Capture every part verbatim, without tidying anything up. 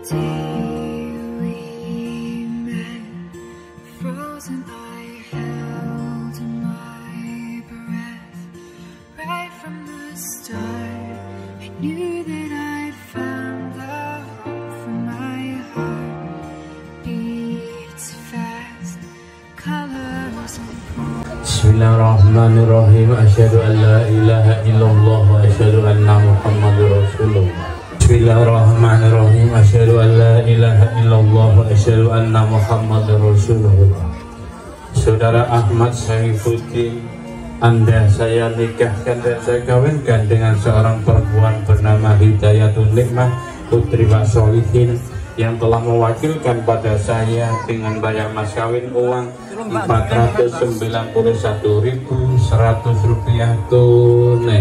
day we met, frozen I held in my breath. Right from the start, I knew that I'd found the hope for my heart. Beats fast, colors and Bismillahirrahmanirrahim. Asyhadu an la ilaha illallah wa asyhadu anna Muhammadar Rasulullah. Bismillahirrahmanirrahim. Asyhadu an la ilaha illallah wa asyhadu anna Muhammadar Rasulullah. Saudara Ahmad Saifuddin, Anda saya nikahkan dan saya kawinkan dengan seorang perempuan bernama Hidayatul Nikmah, putri Pak Solihin, yang telah mewakilkan pada saya dengan bayar mas kawin uang empat ratus sembilan puluh satu ribu seratus rupiah tunai.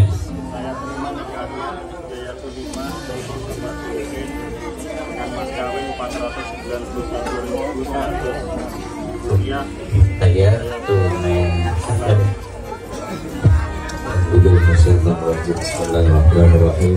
Saya tunai. Bismillahirrahmanirrahim.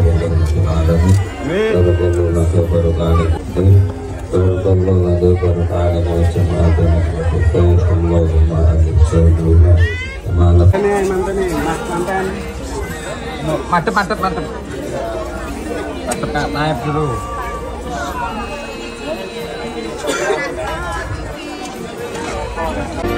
Mantep, mantep, mantep. Mantep, Kak, naik dulu. I